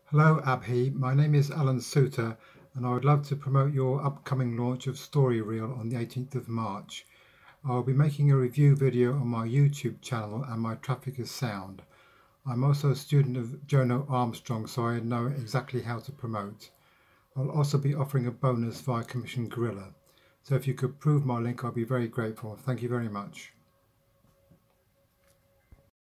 Hello Abhi, my name is Alan Suter and I would love to promote your upcoming launch of Story Reel on the 18th of March. I'll be making a review video on my YouTube channel and my traffic is sound. I'm also a student of Jono Armstrong, so I know exactly how to promote. I'll also be offering a bonus via Commission Gorilla. So if you could prove my link, I'll be very grateful. Thank you very much.